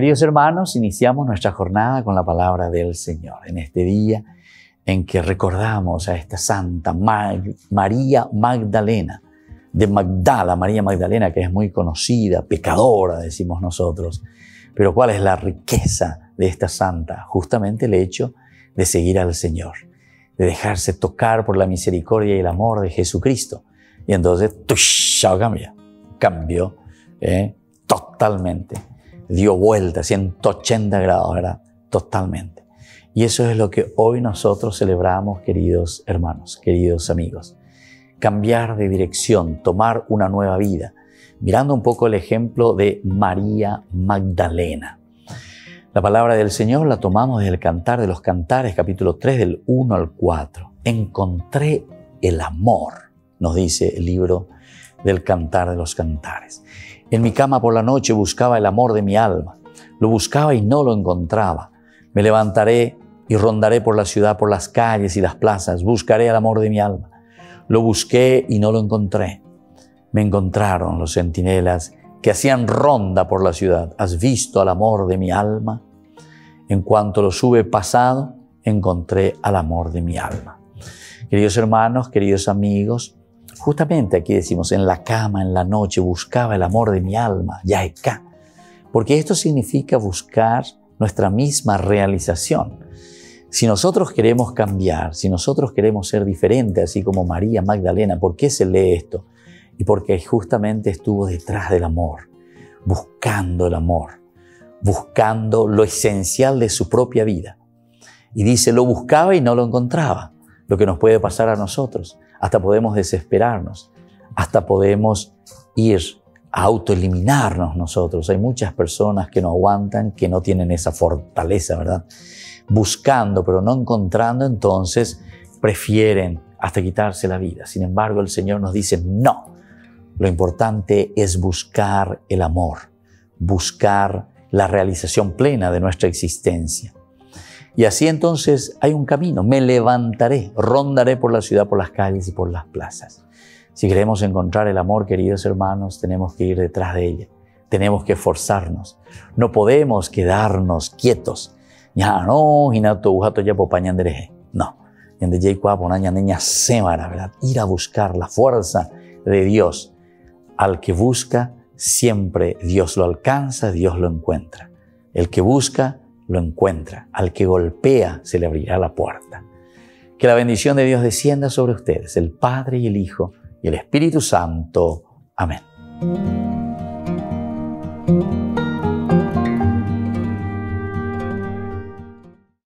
Queridos hermanos, iniciamos nuestra jornada con la palabra del Señor. En este día en que recordamos a esta santa María Magdalena, de Magdala, María Magdalena, que es muy conocida, pecadora, decimos nosotros. Pero ¿cuál es la riqueza de esta santa? Justamente el hecho de seguir al Señor, de dejarse tocar por la misericordia y el amor de Jesucristo. Y entonces, cambió totalmente. Dio vuelta 180 grados, ¿verdad? Totalmente. Y eso es lo que hoy nosotros celebramos, queridos hermanos, queridos amigos. Cambiar de dirección, tomar una nueva vida. Mirando un poco el ejemplo de María Magdalena. La palabra del Señor la tomamos del Cantar de los Cantares, capítulo 3, del 1 al 4. Encontré el amor, nos dice el libro del Cantar de los Cantares. En mi cama por la noche buscaba el amor de mi alma. Lo buscaba y no lo encontraba. Me levantaré y rondaré por la ciudad, por las calles y las plazas. Buscaré el amor de mi alma. Lo busqué y no lo encontré. Me encontraron los centinelas que hacían ronda por la ciudad. ¿Has visto al amor de mi alma? En cuanto los hube pasado, encontré al amor de mi alma. Queridos hermanos, queridos amigos, justamente aquí decimos, en la cama, en la noche, buscaba el amor de mi alma, Yaeka, porque esto significa buscar nuestra misma realización. Si nosotros queremos cambiar, si nosotros queremos ser diferentes, así como María Magdalena, ¿por qué se lee esto? Y porque justamente estuvo detrás del amor, buscando el amor, buscando lo esencial de su propia vida. Y dice, lo buscaba y no lo encontraba, lo que nos puede pasar a nosotros. Hasta podemos desesperarnos, hasta podemos ir a autoeliminarnos nosotros. Hay muchas personas que no aguantan, que no tienen esa fortaleza, ¿verdad? Buscando, pero no encontrando, entonces prefieren hasta quitarse la vida. Sin embargo, el Señor nos dice, no. Lo importante es buscar el amor, buscar la realización plena de nuestra existencia. Y así entonces hay un camino. Me levantaré, rondaré por la ciudad, por las calles y por las plazas. Si queremos encontrar el amor, queridos hermanos, tenemos que ir detrás de ella. Tenemos que esforzarnos. No podemos quedarnos quietos. Ya no, no. Ir a buscar la fuerza de Dios. Al que busca, siempre Dios lo alcanza, Dios lo encuentra. El que busca, lo encuentra. Al que golpea, se le abrirá la puerta. Que la bendición de Dios descienda sobre ustedes, el Padre y el Hijo y el Espíritu Santo. Amén.